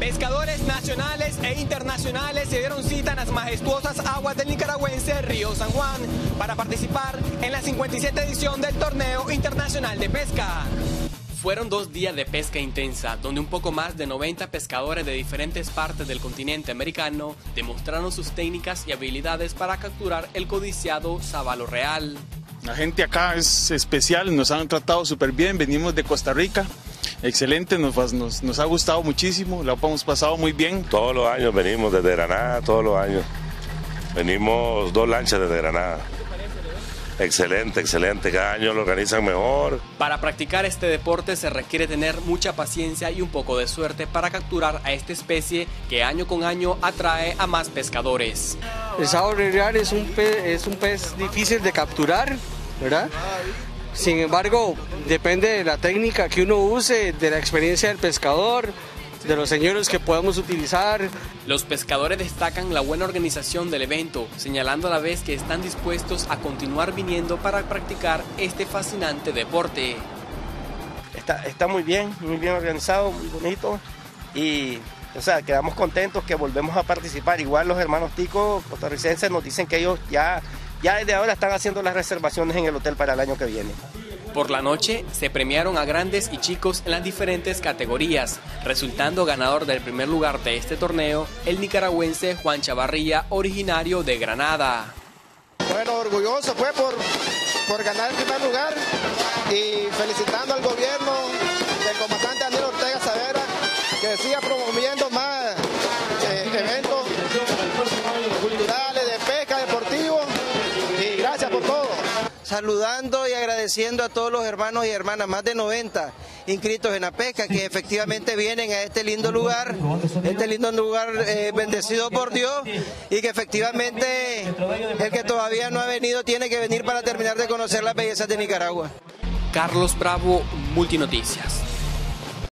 Pescadores nacionales e internacionales se dieron cita en las majestuosas aguas del nicaragüense Río San Juan para participar en la 57ª edición del Torneo Internacional de Pesca. Fueron 2 días de pesca intensa, donde un poco más de 90 pescadores de diferentes partes del continente americano demostraron sus técnicas y habilidades para capturar el codiciado sabalo real. La gente acá es especial, nos han tratado súper bien, venimos de Costa Rica, excelente, nos ha gustado muchísimo, lo hemos pasado muy bien. Todos los años venimos desde Granada, todos los años, venimos 2 lanchas desde Granada. Excelente, excelente, cada año lo organizan mejor. Para practicar este deporte se requiere tener mucha paciencia y un poco de suerte para capturar a esta especie que año con año atrae a más pescadores. El sabalo real es un pez difícil de capturar, ¿verdad? Sin embargo, depende de la técnica que uno use, de la experiencia del pescador, de los señuelos que podemos utilizar. Los pescadores destacan la buena organización del evento, señalando a la vez que están dispuestos a continuar viniendo para practicar este fascinante deporte. Está muy bien organizado, muy bonito y quedamos contentos que volvemos a participar. Igual los hermanos ticos costarricenses nos dicen que ellos ya desde ahora están haciendo las reservaciones en el hotel para el año que viene. Por la noche se premiaron a grandes y chicos en las diferentes categorías, resultando ganador del primer lugar de este torneo el nicaragüense Juan Chavarría, originario de Granada. Bueno, orgulloso fue por ganar el primer lugar y felicitando al gobierno del comandante Daniel Ortega Saavedra que siga promoviendo más eventos culturales, de pesca, deportivos y gracias por todo. Saludando y agradeciendo a todos los hermanos y hermanas, más de 90 inscritos en la pesca, que efectivamente vienen a este lindo lugar bendecido por Dios, y que efectivamente el que todavía no ha venido tiene que venir para terminar de conocer las bellezas de Nicaragua. Carlos Bravo, Multinoticias.